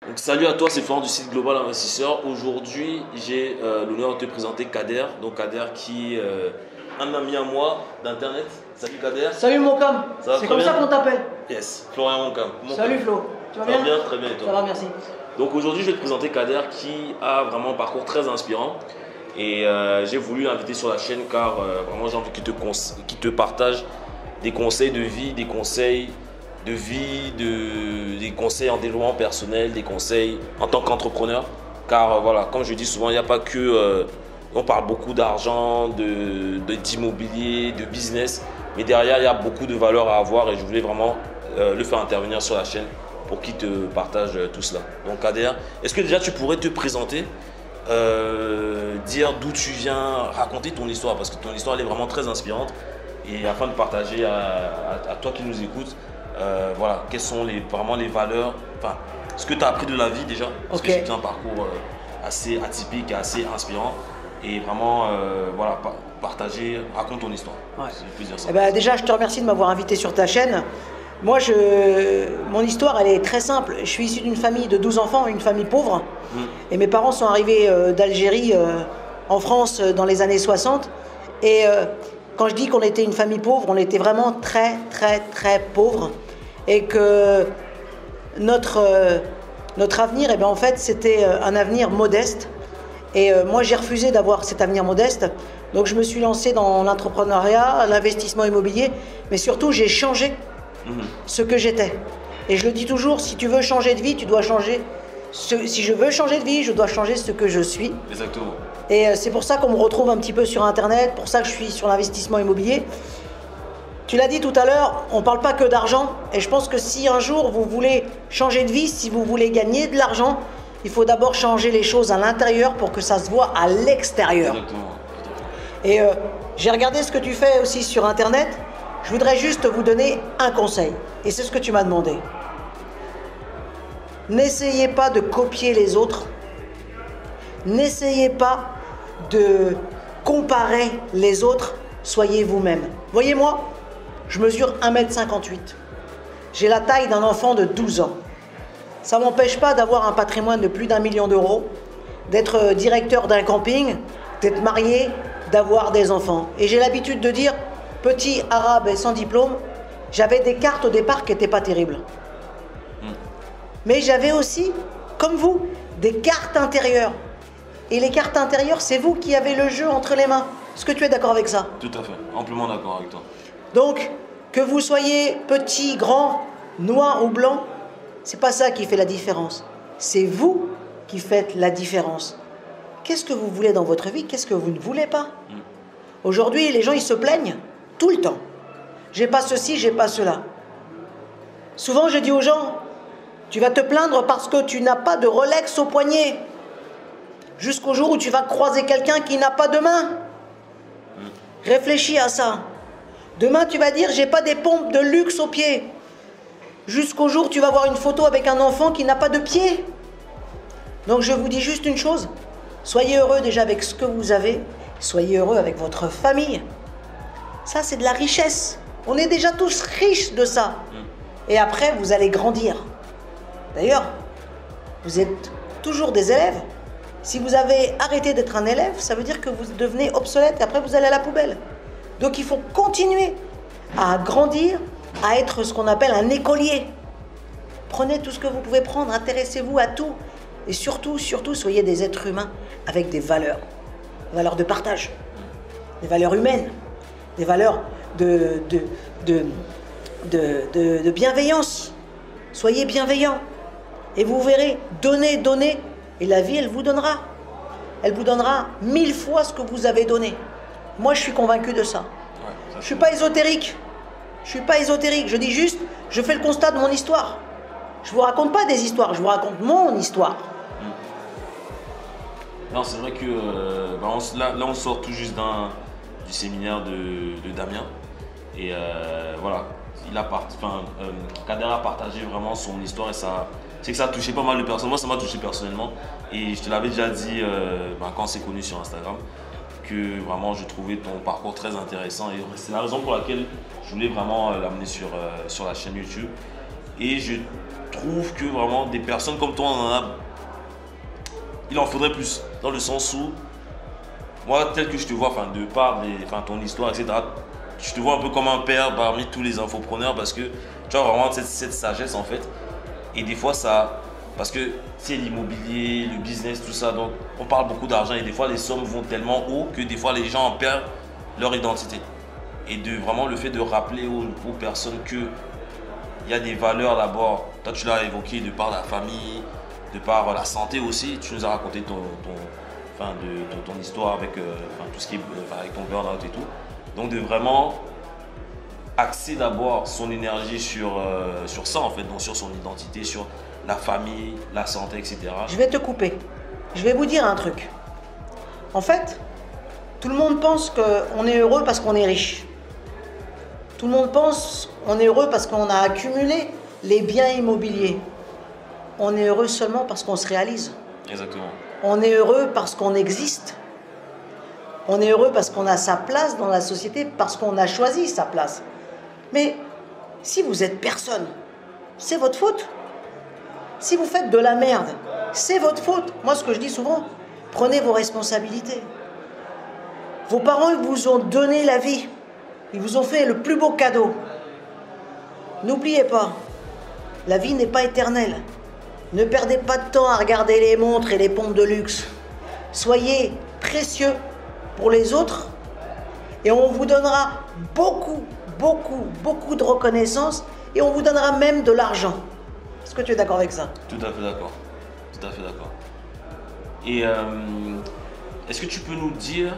Donc, salut à toi, c'est Florent du site Global Investisseur. Aujourd'hui, j'ai l'honneur de te présenter Kader. Donc Kader qui est un ami à moi d'internet. Salut Kader. Salut Moncam. C'est comme ça qu'on t'appelle. Yes, Florian Moncam. Salut Flo. Tu vas bien? Très bien et toi? Ça va, merci. Donc aujourd'hui, je vais te présenter Kader qui a vraiment un parcours très inspirant. Et j'ai voulu l'inviter sur la chaîne car vraiment j'ai envie qu'il te partage des conseils de vie, des conseils des conseils en développement personnel, des conseils en tant qu'entrepreneur. Car voilà, comme je dis souvent, il n'y a pas que... on parle beaucoup d'argent, d'immobilier, de business. Mais derrière, il y a beaucoup de valeurs à avoir et je voulais vraiment le faire intervenir sur la chaîne pour qu'il te partage tout cela. Donc Kader, est-ce que déjà tu pourrais te présenter, dire d'où tu viens, raconter ton histoire parce que ton histoire elle est vraiment très inspirante et afin de partager à toi qui nous écoutes, voilà, quelles sont vraiment les valeurs, enfin, ce que tu as appris de la vie déjà, parce que c'est un parcours assez atypique, assez inspirant et vraiment, voilà, partager, raconte ton histoire. Ouais. Si je puis dire ça. Eh ben, déjà, je te remercie de m'avoir invité sur ta chaîne. Moi, mon histoire, elle est très simple. Je suis issu d'une famille de 12 enfants, une famille pauvre. Et mes parents sont arrivés d'Algérie en France dans les années 60. Et quand je dis qu'on était une famille pauvre, on était vraiment très, très, très pauvre. Et que notre avenir, eh bien, en fait, c'était un avenir modeste. Et moi, j'ai refusé d'avoir cet avenir modeste. Donc, je me suis lancé dans l'entrepreneuriat, l'investissement immobilier. Mais surtout, j'ai changé ce que j'étais. Et je le dis toujours, si tu veux changer de vie, tu dois changer. Si je veux changer de vie, je dois changer ce que je suis. Exactement. Et c'est pour ça qu'on me retrouve un petit peu sur Internet, pour ça que je suis sur l'investissement immobilier. Tu l'as dit tout à l'heure, on ne parle pas que d'argent. Et je pense que si un jour vous voulez changer de vie, si vous voulez gagner de l'argent, il faut d'abord changer les choses à l'intérieur pour que ça se voit à l'extérieur. Exactement. Et j'ai regardé ce que tu fais aussi sur Internet. Je voudrais juste vous donner un conseil. Et c'est ce que tu m'as demandé. N'essayez pas de copier les autres. N'essayez pas de comparer les autres. Soyez vous-même. Voyez-moi, je mesure 1,58 m. J'ai la taille d'un enfant de 12 ans. Ça ne m'empêche pas d'avoir un patrimoine de plus d'1 million d'euros, d'être directeur d'un camping, d'être marié, d'avoir des enfants. Et j'ai l'habitude de dire, petit arabe et sans diplôme, j'avais des cartes au départ qui n'étaient pas terribles. Mais j'avais aussi, comme vous, des cartes intérieures. Et les cartes intérieures, c'est vous qui avez le jeu entre les mains. Est-ce que tu es d'accord avec ça? Tout à fait, amplement d'accord avec toi. Donc, que vous soyez petit, grand, noir ou blanc, c'est pas ça qui fait la différence. C'est vous qui faites la différence. Qu'est-ce que vous voulez dans votre vie? Qu'est-ce que vous ne voulez pas? Aujourd'hui, les gens, ils se plaignent tout le temps. J'ai pas ceci, j'ai pas cela. Souvent, je dis aux gens, tu vas te plaindre parce que tu n'as pas de Rolex au poignet. Jusqu'au jour où tu vas croiser quelqu'un qui n'a pas de main. Réfléchis à ça. Demain, tu vas dire, j'ai pas des pompes de luxe aux pieds. Jusqu'au jour où tu vas voir une photo avec un enfant qui n'a pas de pieds. Donc, je vous dis juste une chose. Soyez heureux déjà avec ce que vous avez. Soyez heureux avec votre famille. Ça, c'est de la richesse. On est déjà tous riches de ça. Et après, vous allez grandir. D'ailleurs, vous êtes toujours des élèves. Si vous avez arrêté d'être un élève, ça veut dire que vous devenez obsolète et après vous allez à la poubelle. Donc il faut continuer à grandir, à être ce qu'on appelle un écolier. Prenez tout ce que vous pouvez prendre, intéressez-vous à tout. Et surtout, soyez des êtres humains avec des valeurs de partage, des valeurs humaines, des valeurs de bienveillance. Soyez bienveillants. Et vous verrez, donnez, et la vie, elle vous donnera. Elle vous donnera 1000 fois ce que vous avez donné. Moi, je suis convaincu de ça. Je ne suis pas ésotérique. Je dis juste, je fais le constat de mon histoire. Je ne vous raconte pas des histoires, je vous raconte mon histoire. Non, c'est vrai que là, on sort tout juste du séminaire de Damien. Et voilà, Kader a partagé vraiment son histoire et ça... C'est que ça a touché pas mal de personnes. Moi, ça m'a touché personnellement. Et je te l'avais déjà dit quand on s'est connus sur Instagram, que vraiment je trouvais ton parcours très intéressant. Et c'est la raison pour laquelle je voulais vraiment l'amener sur la chaîne YouTube. Et je trouve que vraiment des personnes comme toi, il en faudrait plus. Dans le sens où, moi, tel que je te vois, de par ton histoire, etc., je te vois un peu comme un père parmi tous les infopreneurs parce que tu as vraiment cette sagesse en fait. Et des fois, parce que c'est l'immobilier, le business, tout ça, donc on parle beaucoup d'argent et des fois les sommes vont tellement haut que des fois les gens en perdent leur identité. Et vraiment le fait de rappeler aux personnes qu'il y a des valeurs d'abord, toi tu l'as évoqué de par la famille, de par la santé aussi, tu nous as raconté ton histoire avec tout ce qui est avec ton burn-out et tout. Donc de vraiment axer d'abord son énergie sur ça en fait, donc sur son identité, sur la famille, la santé, etc. Je vais te couper. Je vais vous dire un truc. En fait, tout le monde pense qu'on est heureux parce qu'on est riche. Tout le monde pense qu'on est heureux parce qu'on a accumulé les biens immobiliers. On est heureux seulement parce qu'on se réalise. Exactement. On est heureux parce qu'on existe. On est heureux parce qu'on a sa place dans la société, parce qu'on a choisi sa place. Mais si vous êtes personne, c'est votre faute. Si vous faites de la merde, c'est votre faute. Moi, ce que je dis souvent, prenez vos responsabilités. Vos parents, ils vous ont donné la vie. Ils vous ont fait le plus beau cadeau. N'oubliez pas, la vie n'est pas éternelle. Ne perdez pas de temps à regarder les montres et les pompes de luxe. Soyez précieux pour les autres et on vous donnera beaucoup de reconnaissance et on vous donnera même de l'argent. Est-ce que tu es d'accord avec ça? Tout à fait d'accord. Tout à fait d'accord. Et est-ce que tu peux nous dire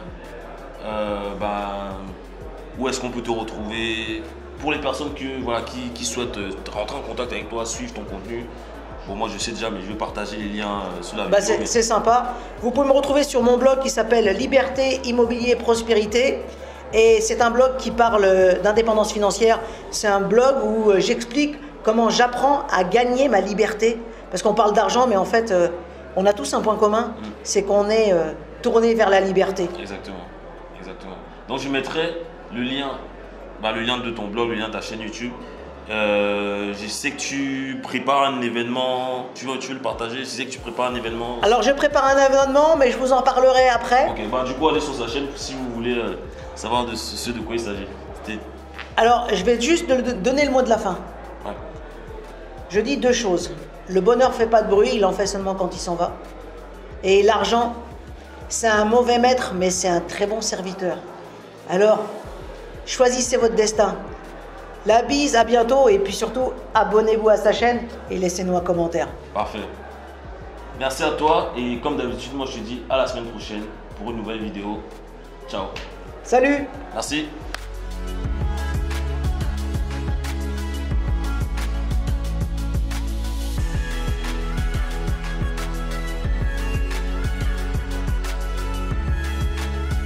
où est-ce qu'on peut te retrouver pour les personnes qui souhaitent rentrer en contact avec toi, suivre ton contenu? Bon, moi je sais déjà, mais je vais partager les liens sous la vidéo. C'est sympa. Vous pouvez me retrouver sur mon blog qui s'appelle Liberté, Immobilier, Prospérité. Et c'est un blog qui parle d'indépendance financière. C'est un blog où j'explique comment j'apprends à gagner ma liberté. Parce qu'on parle d'argent, mais en fait, on a tous un point commun. C'est qu'on est tourné vers la liberté. Exactement. Exactement. Donc je mettrai le lien de ton blog, le lien de ta chaîne YouTube. Je sais que tu prépares un événement, tu veux le partager, je sais que tu prépares un événement. Alors je prépare un événement, mais je vous en parlerai après. Ok, du coup allez sur sa chaîne si vous voulez savoir de quoi il s'agit. Alors je vais juste donner le mot de la fin. Ouais. Je dis deux choses. Le bonheur fait pas de bruit, il en fait seulement quand il s'en va. Et l'argent, c'est un mauvais maître, mais c'est un très bon serviteur. Alors, choisissez votre destin. La bise, à bientôt et puis surtout, abonnez-vous à sa chaîne et laissez-nous un commentaire. Parfait. Merci à toi et comme d'habitude, moi je te dis à la semaine prochaine pour une nouvelle vidéo. Ciao. Salut. Merci.